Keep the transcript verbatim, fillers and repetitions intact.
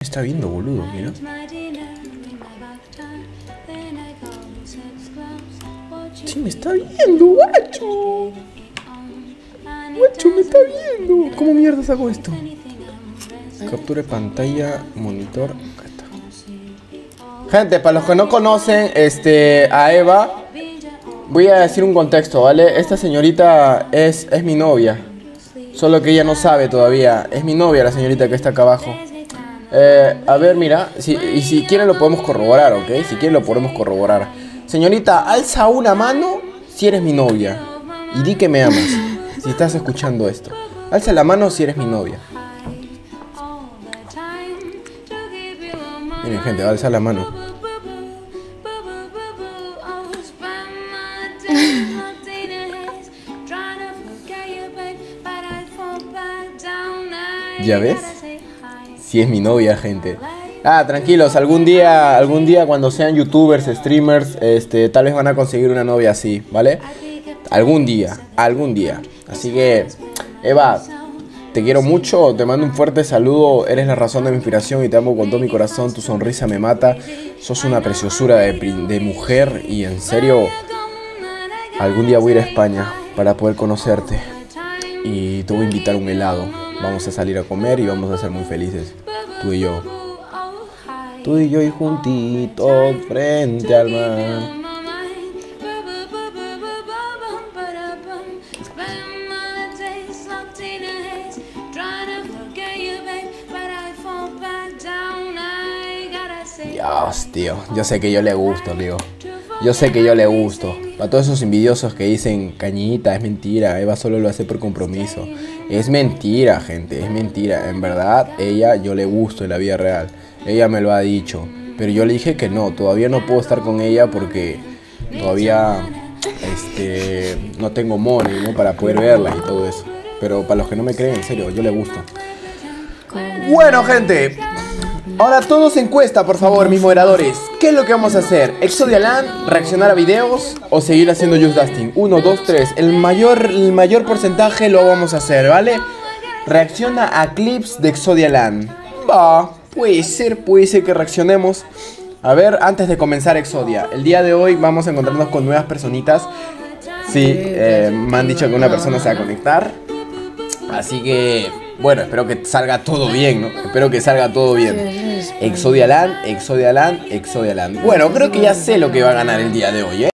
Está viendo, boludo, mira. Sí, me está viendo, guacho. Guacho, me está viendo. ¿Cómo mierda saco esto? Captura de pantalla, monitor. Acá está. Gente, para los que no conocen este, a Eva, voy a decir un contexto, ¿vale? Esta señorita es, es mi novia. Solo que ella no sabe todavía. Es mi novia la señorita que está acá abajo. Eh, a ver, mira, si, y si quieren lo podemos corroborar, ¿ok? Si quieren lo podemos corroborar. Señorita, alza una mano si eres mi novia y di que me amas. Si estás escuchando esto, alza la mano si eres mi novia. Miren, gente, alza la mano. ¿Ya ves? Si es mi novia, gente. Ah, tranquilos, algún día, algún día cuando sean youtubers, streamers, este, tal vez van a conseguir una novia así, ¿vale? Algún día, algún día. Así que, Eva, te quiero mucho, te mando un fuerte saludo, eres la razón de mi inspiración y te amo con todo mi corazón, tu sonrisa me mata. Sos una preciosura de, de mujer y en serio, algún día voy a ir a España para poder conocerte. Y te voy a invitar a un helado, vamos a salir a comer y vamos a ser muy felices, tú y yo. Tú y yo y juntitos frente al mar. Dios, tío. Yo sé que yo le gusto, amigo. Yo sé que yo le gusto. Para todos esos envidiosos que dicen, Cañita, es mentira, Eva solo lo hace por compromiso. Es mentira, gente, es mentira. En verdad, ella, yo le gusto en la vida real. Ella me lo ha dicho, pero yo le dije que no, todavía no puedo estar con ella porque todavía este, no tengo money, ¿no? Para poder verla y todo eso. Pero para los que no me creen, en serio, yo le gusto. Bueno, gente, ahora todos encuesta, por favor, mis moderadores. ¿Qué es lo que vamos a hacer? ¿Exodia Land, reaccionar a videos o seguir haciendo Just Dusting? Uno, dos, tres. El mayor, el mayor porcentaje lo vamos a hacer, ¿vale? Reacciona a clips de Exodia Land. Va. Puede ser, puede ser que reaccionemos. A ver, antes de comenzar Exodia, el día de hoy vamos a encontrarnos con nuevas personitas. Sí, eh, me han dicho que una persona se va a conectar. Así que, bueno, espero que salga todo bien, ¿no? Espero que salga todo bien. Exodia Land, Exodia Land, Exodia Land. Bueno, creo que ya sé lo que va a ganar el día de hoy, ¿eh?